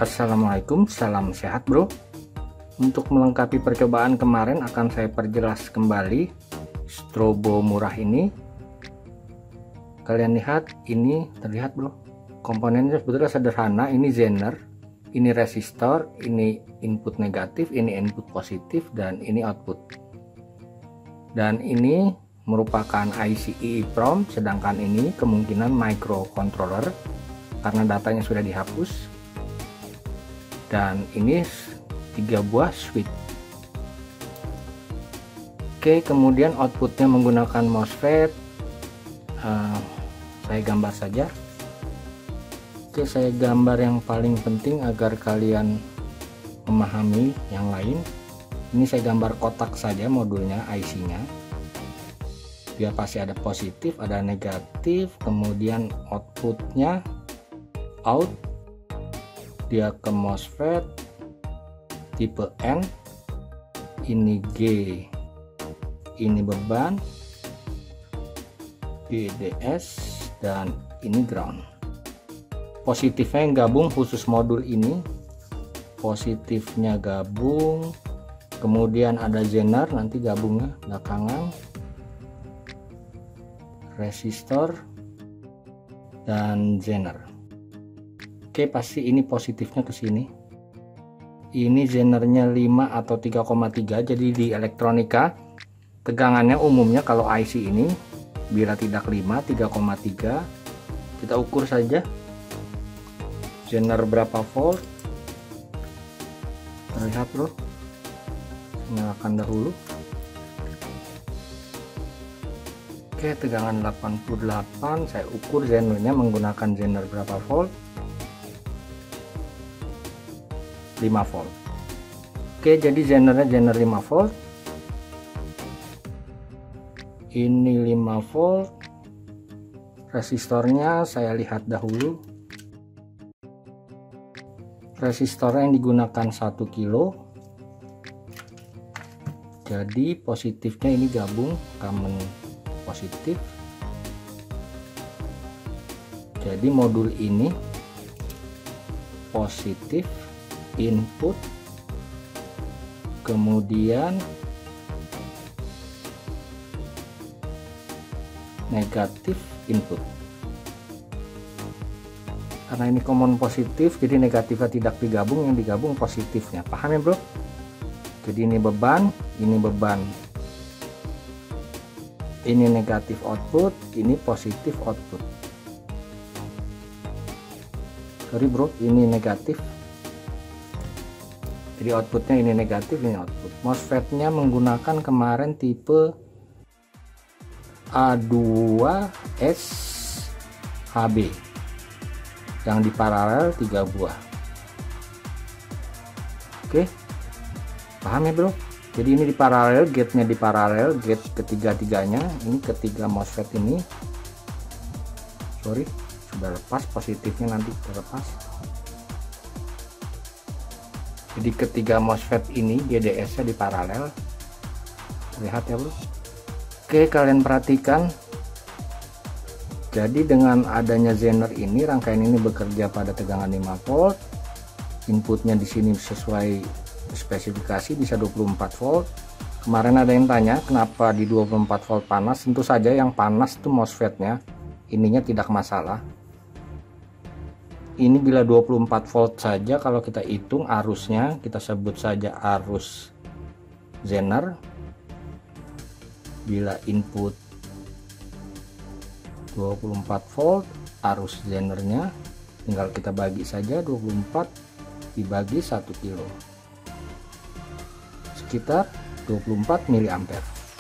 Assalamualaikum, salam sehat bro. Untuk melengkapi percobaan kemarin akan saya perjelas kembali strobo murah ini. Kalian lihat, ini terlihat bro, komponennya sebetulnya sederhana. Ini zener, ini resistor, ini input negatif, ini input positif, dan ini output. Dan ini merupakan IC EEPROM, sedangkan ini kemungkinan microcontroller karena datanya sudah dihapus. Dan ini 3 buah switch. Oke, kemudian outputnya menggunakan MOSFET. Saya gambar saja. Oke, saya gambar yang paling penting agar kalian memahami yang lain. Ini saya gambar kotak saja modulnya, IC-nya. Dia pasti ada positif, ada negatif, kemudian outputnya out, dia ke MOSFET tipe N, ini G, ini beban, GDS, dan ini ground. Positifnya yang gabung khusus modul ini, positifnya gabung, kemudian ada zener nanti gabungnya belakangan, resistor, dan zener. Oke, pasti ini positifnya ke sini. Ini zenernya 5 atau 3,3. Jadi di elektronika tegangannya umumnya kalau IC ini bila tidak 5, 3,3. Kita ukur saja zener berapa volt. Terlihat bro. Nyalakan dahulu. Oke, tegangan 88. Saya ukur zenernya menggunakan zener berapa volt. 5 volt. Oke, jadi zenernya zener 5 volt. Ini 5 volt. Resistornya saya lihat dahulu. Resistornya yang digunakan 1 kilo. Jadi positifnya ini gabung common positif. Jadi modul ini positif input, kemudian negatif input. Karena ini common positif, jadi negatifnya tidak digabung, yang digabung positifnya. Paham ya bro? Jadi ini beban, ini negatif output, ini positif output. Sorry bro, ini negatif. Jadi outputnya ini negatif, ini output. MOSFET-nya menggunakan kemarin tipe A2SHB yang di paralel 3 buah. Oke, paham ya bro? Jadi ini di paralel, gate-nya di paralel, gate ketiga-tiganya. Ini ketiga MOSFET ini. Sorry, sudah lepas, positifnya nanti terlepas. Jadi ketiga MOSFET ini GDS-nya di paralel. Lihat ya bro. Oke, kalian perhatikan. Jadi dengan adanya zener ini, rangkaian ini bekerja pada tegangan 5 volt. Inputnya di sini sesuai spesifikasi bisa 24 volt. Kemarin ada yang tanya kenapa di 24 volt panas. Tentu saja yang panas itu MOSFET-nya. Ininya tidak masalah. Ini bila 24 volt saja, kalau kita hitung arusnya, kita sebut saja arus zener. Bila input 24 volt, arus zenernya tinggal kita bagi saja 24 dibagi 1 kilo. Sekitar 24 mA.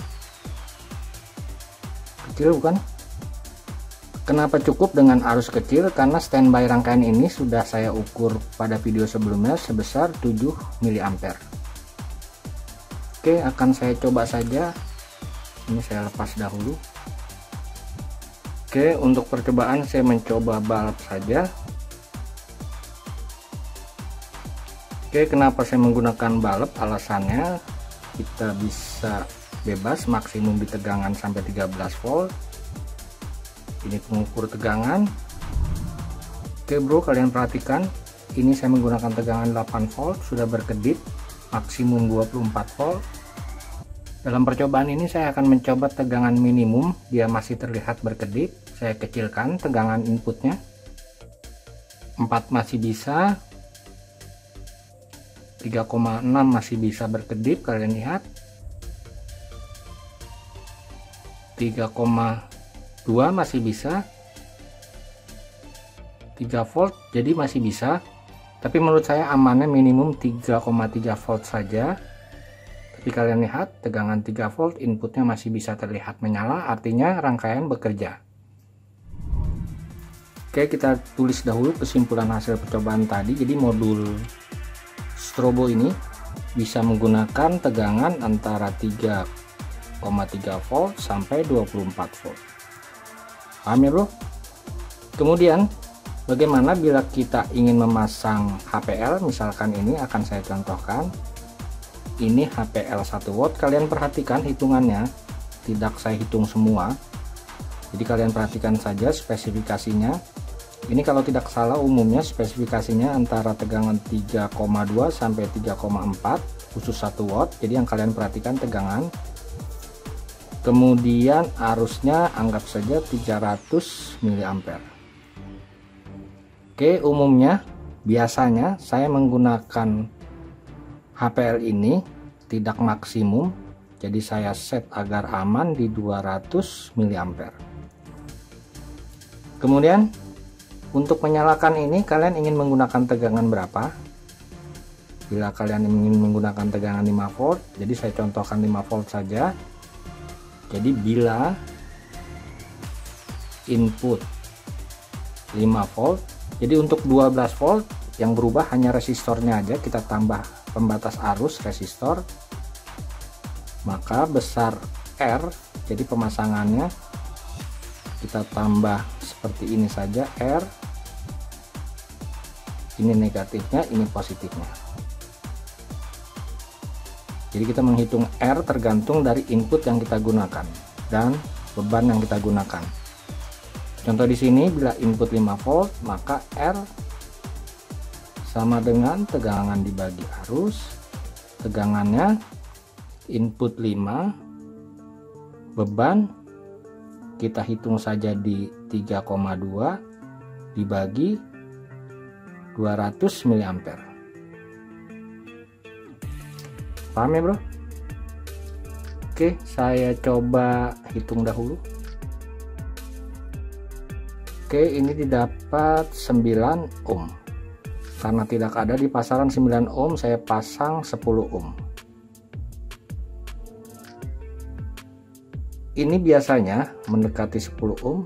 Kecil bukan? Kenapa cukup dengan arus kecil? Karena standby rangkaian ini sudah saya ukur pada video sebelumnya sebesar 7 mA. Oke, akan saya coba saja. Ini saya lepas dahulu. Oke, untuk percobaan saya mencoba balap saja. Oke, kenapa saya menggunakan balap? Alasannya kita bisa bebas maksimum di tegangan sampai 13 volt. Ini pengukur tegangan. Oke bro, kalian perhatikan ini saya menggunakan tegangan 8 volt, sudah berkedip maksimum 24 volt. Dalam percobaan ini saya akan mencoba tegangan minimum, dia masih terlihat berkedip. Saya kecilkan tegangan inputnya, 4 masih bisa, 3,6 masih bisa berkedip, kalian lihat, 3,2 masih bisa, 3 volt jadi masih bisa, tapi menurut saya amannya minimum 3,3 volt saja. Tapi kalian lihat tegangan 3 volt, inputnya masih bisa terlihat menyala, artinya rangkaian bekerja. Oke, kita tulis dahulu kesimpulan hasil percobaan tadi. Jadi modul strobo ini bisa menggunakan tegangan antara 3,3 volt sampai 24 volt. Paham ya bro? Kemudian bagaimana bila kita ingin memasang HPL, misalkan ini akan saya contohkan. Ini HPL 1 watt, kalian perhatikan hitungannya, tidak saya hitung semua. Jadi kalian perhatikan saja spesifikasinya. Ini kalau tidak salah umumnya spesifikasinya antara tegangan 3,2 sampai 3,4 khusus 1 watt. Jadi yang kalian perhatikan tegangan. Kemudian arusnya anggap saja 300 mA. Oke, umumnya biasanya saya menggunakan HPL ini tidak maksimum, jadi saya set agar aman di 200 mA. Kemudian untuk menyalakan ini kalian ingin menggunakan tegangan berapa? Bila kalian ingin menggunakan tegangan 5 volt, jadi saya contohkan 5 volt saja. Jadi bila input 5 volt, jadi untuk 12 volt yang berubah hanya resistornya aja, kita tambah pembatas arus resistor, maka besar R, jadi pemasangannya kita tambah seperti ini saja, R, ini negatifnya, ini positifnya. Jadi kita menghitung R tergantung dari input yang kita gunakan dan beban yang kita gunakan. Contoh di sini, bila input 5 volt, maka R sama dengan tegangan dibagi arus. Tegangannya input 5, beban kita hitung saja di 3,2 dibagi 200 mA. Paham ya bro? Oke, saya coba hitung dahulu. Oke, ini didapat 9 ohm. Karena tidak ada di pasaran 9 ohm, saya pasang 10 ohm. Ini biasanya mendekati 10 ohm.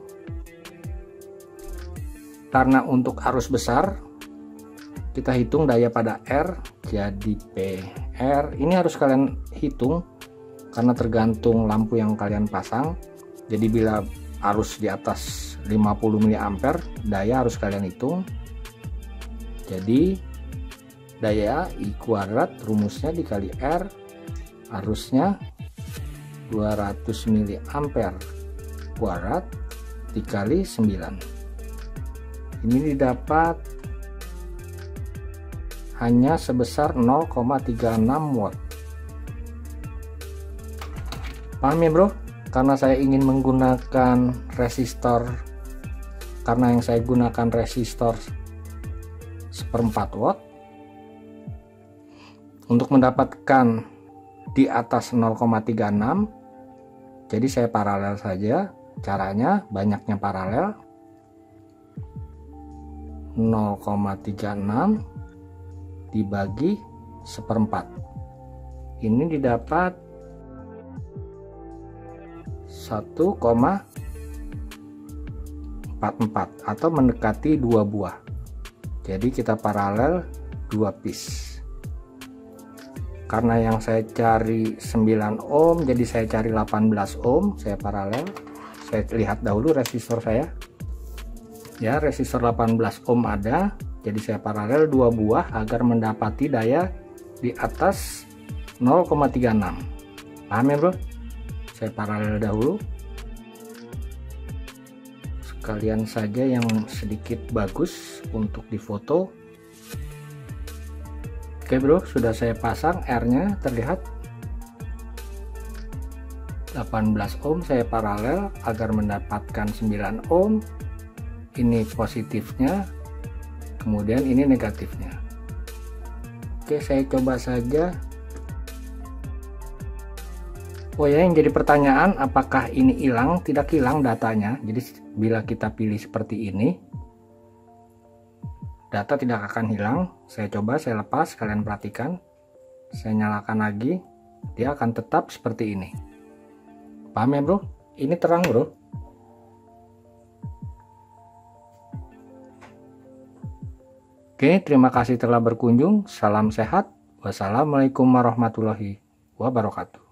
Karena untuk arus besar, kita hitung daya pada R, jadi PR. Ini harus kalian hitung karena tergantung lampu yang kalian pasang. Jadi bila arus di atas 50 mA, daya harus kalian hitung. Jadi daya I kuadrat rumusnya dikali R, arusnya 200 mA kuadrat dikali 9. Ini didapat hanya sebesar 0,36 watt. Paham ya bro? Karena saya ingin menggunakan resistor, karena yang saya gunakan resistor 1/4 watt, untuk mendapatkan di atas 0,36, jadi saya paralel saja caranya. Banyaknya paralel, 0,36 dibagi 1/4, ini didapat 1,44 atau mendekati 2 buah. Jadi kita paralel 2 piece. Karena yang saya cari 9 ohm, jadi saya cari 18 ohm, saya paralel. Saya lihat dahulu resistor saya. Ya, resistor 18 ohm ada, jadi saya paralel 2 buah agar mendapati daya di atas 0,36. Paham ya bro? Saya paralel dahulu. Sekalian saja yang sedikit bagus untuk difoto. Oke bro, sudah saya pasang R-nya, terlihat 18 ohm. Saya paralel agar mendapatkan 9 ohm. Ini positifnya, kemudian ini negatifnya. Oke, saya coba saja. Oh ya, yang jadi pertanyaan, apakah ini hilang? Tidak hilang datanya. Jadi bila kita pilih seperti ini, data tidak akan hilang. Saya coba, saya lepas, kalian perhatikan. Saya nyalakan lagi, dia akan tetap seperti ini. Paham ya bro? Ini terang bro. Oke, terima kasih telah berkunjung. Salam sehat. Wassalamualaikum warahmatullahi wabarakatuh.